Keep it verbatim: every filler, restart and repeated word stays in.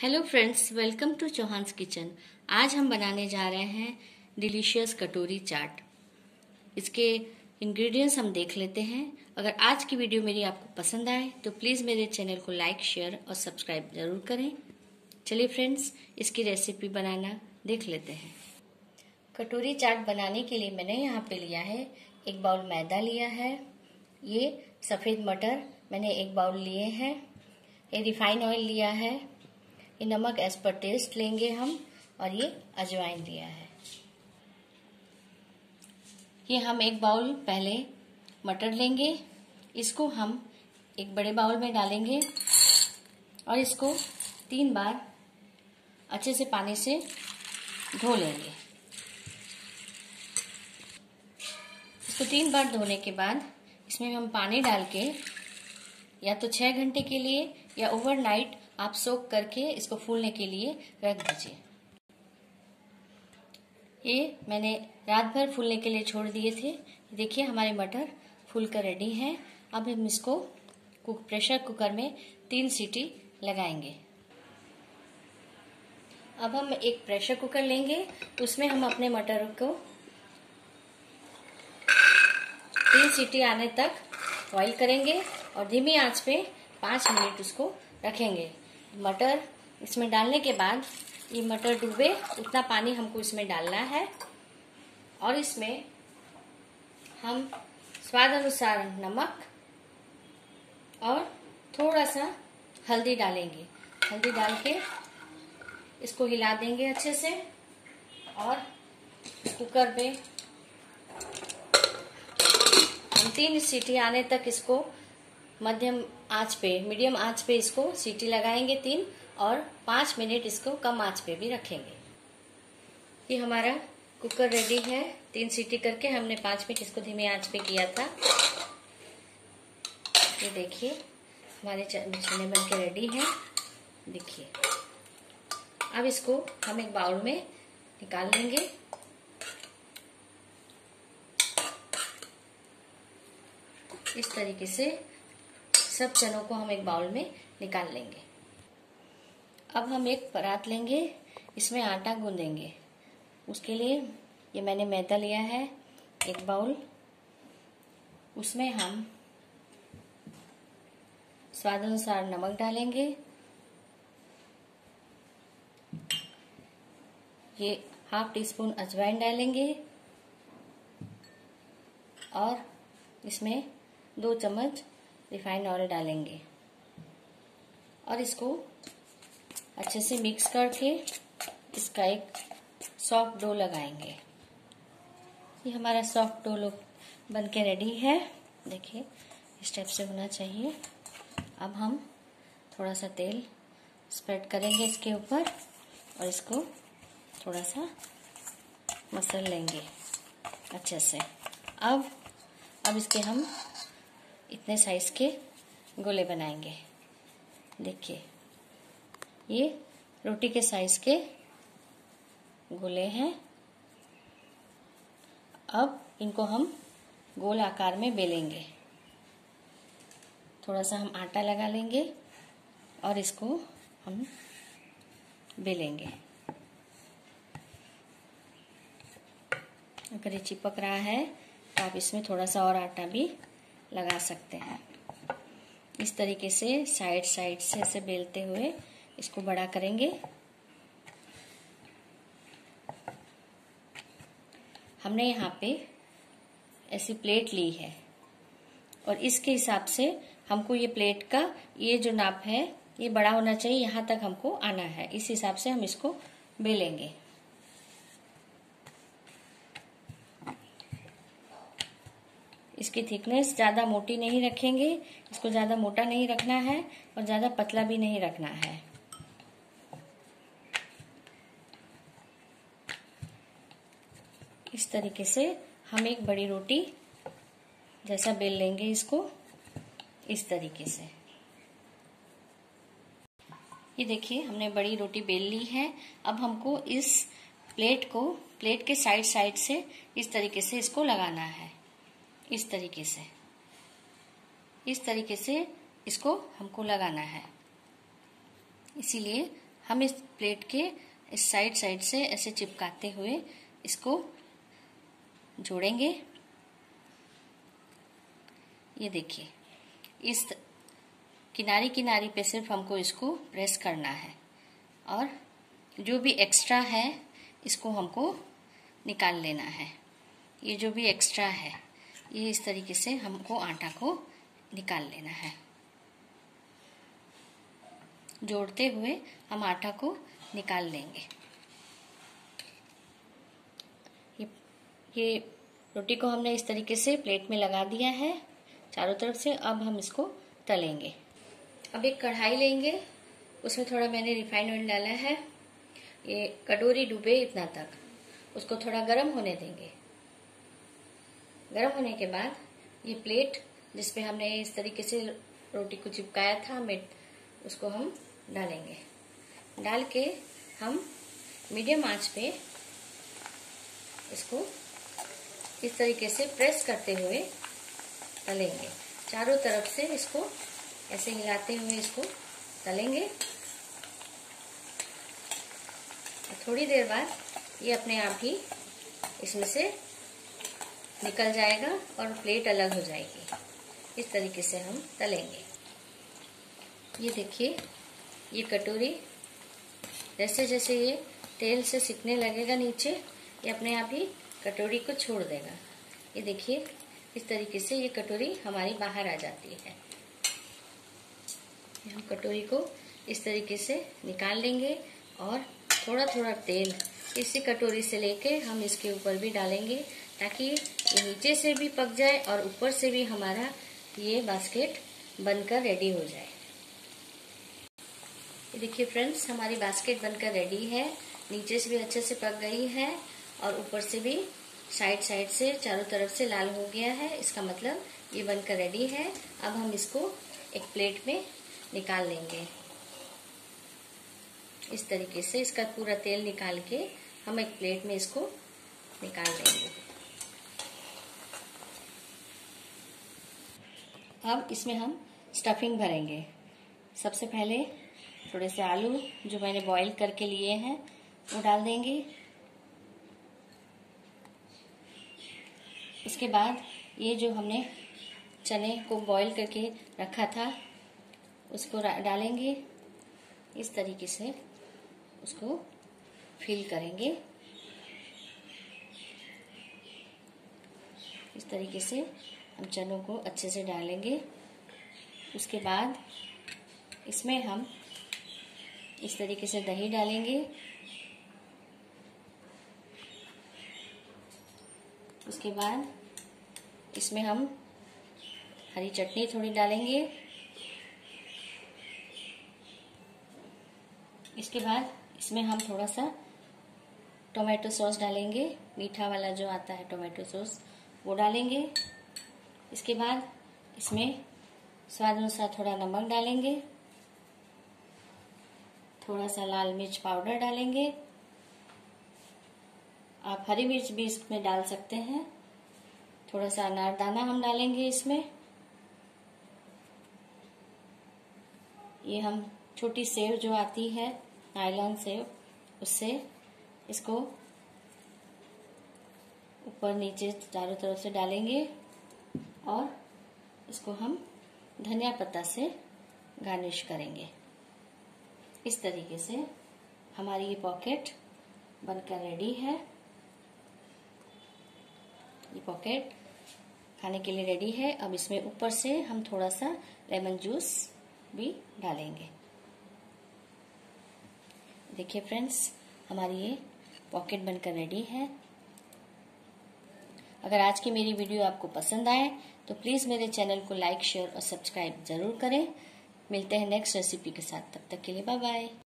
Hello friends, welcome to Chauhan's kitchen. आज हम बनाने जा रहे हैं डिलीशियस कटोरी चाट। इसके इंग्रेडिएंट्स हम देख लेते हैं। अगर आज की वीडियो मेरी आपको पसंद आए तो प्लीज़ मेरे चैनल को लाइक, शेयर और सब्सक्राइब जरूर करें। चलिए फ्रेंड्स, इसकी रेसिपी बनाना देख लेते हैं। कटोरी चाट बनाने के लिए मैंने यहाँ पे लिया है एक बाउल मैदा लिया है, ये सफ़ेद मटर मैंने एक बाउल लिए हैं, ये रिफाइन ऑयल लिया है, ये नमक एज पर टेस्ट लेंगे हम, और ये अजवाइन लिया है। ये हम एक बाउल पहले मटर लेंगे, इसको हम एक बड़े बाउल में डालेंगे और इसको तीन बार अच्छे से पानी से धो लेंगे। इसको तीन बार धोने के बाद इसमें हम पानी डाल के या तो छह घंटे के लिए या ओवरनाइट आप सोक करके इसको फूलने के लिए रख दीजिए। ये मैंने रात भर फूलने के लिए छोड़ दिए थे। देखिए हमारे मटर फूल कर रेडी हैं। अब हम इसको कुक प्रेशर कुकर में तीन सीटी लगाएंगे। अब हम एक प्रेशर कुकर लेंगे, उसमें हम अपने मटर को तीन सीटी आने तक बॉईल करेंगे और धीमी आंच पे पाँच मिनट उसको रखेंगे। मटर इसमें डालने के बाद ये मटर डूबे उतना पानी हमको इसमें डालना है और इसमें हम स्वाद अनुसार नमक और थोड़ा सा हल्दी डालेंगे। हल्दी डाल के इसको हिला देंगे अच्छे से और कुकर पे हम तीन सीटी आने तक इसको मध्यम आंच पे, मीडियम आंच पे इसको सीटी लगाएंगे तीन, और पाँच मिनट इसको कम आंच पे भी रखेंगे। ये हमारा कुकर रेडी है। तीन सीटी करके हमने पाँच मिनट इसको धीमे आंच पे किया था। ये देखिए हमारे चने बन के रेडी हैं। देखिए अब इसको हम एक बाउल में निकाल लेंगे। इस तरीके से सब चनों को हम एक बाउल में निकाल लेंगे। अब हम एक परात लेंगे, इसमें आटा गूंदेंगे। उसके लिए ये मैंने मैदा लिया है एक बाउल, उसमें हम स्वाद अनुसार नमक डालेंगे, ये हाफ टी स्पून अजवाइन डालेंगे और इसमें दो चम्मच रिफाइंड ऑयल डालेंगे और इसको अच्छे से मिक्स करके इसका एक सॉफ्ट डो लगाएंगे। ये हमारा सॉफ्ट डो बन के रेडी है। देखिए इस टाइप से होना चाहिए। अब हम थोड़ा सा तेल स्प्रेड करेंगे इसके ऊपर और इसको थोड़ा सा मसल लेंगे अच्छे से। अब अब इसके हम इतने साइज के गोले बनाएंगे। देखिए ये रोटी के साइज के गोले हैं। अब इनको हम गोल आकार में बेलेंगे। थोड़ा सा हम आटा लगा लेंगे और इसको हम बेलेंगे। अगर ये चिपक रहा है तो आप इसमें थोड़ा सा और आटा भी लगा सकते हैं। इस तरीके से साइड साइड से ऐसे बेलते हुए इसको बड़ा करेंगे। हमने यहाँ पे ऐसी प्लेट ली है और इसके हिसाब से हमको ये प्लेट का ये जो नाप है ये बड़ा होना चाहिए, यहाँ तक हमको आना है। इस हिसाब से हम इसको बेलेंगे। इसकी थिकनेस ज़्यादा मोटी नहीं रखेंगे, इसको ज़्यादा मोटा नहीं रखना है और ज़्यादा पतला भी नहीं रखना है। इस तरीके से हम एक बड़ी रोटी जैसा बेल लेंगे इसको, इस तरीके से। ये देखिए हमने बड़ी रोटी बेल ली है। अब हमको इस प्लेट को प्लेट के साइड साइड से इस तरीके से इसको लगाना है। इस तरीके से इस तरीके से इसको हमको लगाना है। इसीलिए हम इस प्लेट के इस साइड साइड से ऐसे चिपकाते हुए इसको जोड़ेंगे। ये देखिए, इस किनारी किनारी पे सिर्फ हमको इसको प्रेस करना है और जो भी एक्स्ट्रा है इसको हमको निकाल लेना है। ये जो भी एक्स्ट्रा है ये इस तरीके से हमको आटा को निकाल लेना है। जोड़ते हुए हम आटा को निकाल लेंगे। ये ये रोटी को हमने इस तरीके से प्लेट में लगा दिया है चारों तरफ से। अब हम इसको तलेंगे। अब एक कढ़ाई लेंगे, उसमें थोड़ा मैंने रिफाइंड ऑयल डाला है। ये कटोरी डूबे इतना तक, उसको थोड़ा गर्म होने देंगे। गर्म होने के बाद ये प्लेट जिस पे हमने इस तरीके से रोटी को चिपकाया था मिट, उसको हम डालेंगे। डाल के हम मीडियम आंच पे इसको इस तरीके से प्रेस करते हुए तलेंगे। चारों तरफ से इसको ऐसे हिलाते हुए इसको तलेंगे। और थोड़ी देर बाद ये अपने आप ही इसमें से निकल जाएगा और प्लेट अलग हो जाएगी। इस तरीके से हम तलेंगे। ये देखिए, ये कटोरी जैसे जैसे ये तेल से सिकने लगेगा नीचे, ये अपने आप ही कटोरी को छोड़ देगा। ये देखिए, इस तरीके से ये कटोरी हमारी बाहर आ जाती है। हम कटोरी को इस तरीके से निकाल लेंगे और थोड़ा थोड़ा तेल इसी कटोरी से लेके हम इसके ऊपर भी डालेंगे, ताकि ये नीचे से भी पक जाए और ऊपर से भी हमारा ये बास्केट बनकर रेडी हो जाए। ये देखिए फ्रेंड्स, हमारी बास्केट बनकर रेडी है। नीचे से भी अच्छे से पक गई है और ऊपर से भी साइड साइड से चारों तरफ से लाल हो गया है। इसका मतलब ये बनकर रेडी है। अब हम इसको एक प्लेट में निकाल लेंगे। इस तरीके से इसका पूरा तेल निकाल के हम एक प्लेट में इसको निकाल लेंगे। अब इसमें हम स्टफिंग भरेंगे। सबसे पहले थोड़े से आलू जो मैंने बॉईल करके लिए हैं वो डाल देंगे। उसके बाद ये जो हमने चने को बॉईल करके रखा था उसको डालेंगे। इस तरीके से उसको फिल करेंगे। इस तरीके से हम चनों को अच्छे से डालेंगे। उसके बाद इसमें हम इस तरीके से दही डालेंगे। उसके बाद इसमें हम हरी चटनी थोड़ी डालेंगे। इसके बाद इसमें हम थोड़ा सा टोमेटो सॉस डालेंगे, मीठा वाला जो आता है टोमेटो सॉस वो डालेंगे। इसके बाद इसमें स्वाद अनुसार थोड़ा नमक डालेंगे, थोड़ा सा लाल मिर्च पाउडर डालेंगे। आप हरी मिर्च भी इसमें डाल सकते हैं। थोड़ा सा अनारदाना हम डालेंगे इसमें। ये हम छोटी सेव जो आती है नायलॉन सेव, उससे इसको ऊपर नीचे चारों तरफ से डालेंगे और इसको हम धनिया पत्ता से गार्निश करेंगे। इस तरीके से हमारी ये पॉकेट बनकर रेडी है। ये पॉकेट खाने के लिए रेडी है। अब इसमें ऊपर से हम थोड़ा सा लेमन जूस भी डालेंगे। देखिए फ्रेंड्स, हमारी ये पॉकेट बनकर रेडी है। अगर आज की मेरी वीडियो आपको पसंद आए तो प्लीज़ मेरे चैनल को लाइक, शेयर और सब्सक्राइब जरूर करें। मिलते हैं नेक्स्ट रेसिपी के साथ। तब तक के लिए बाय बाय।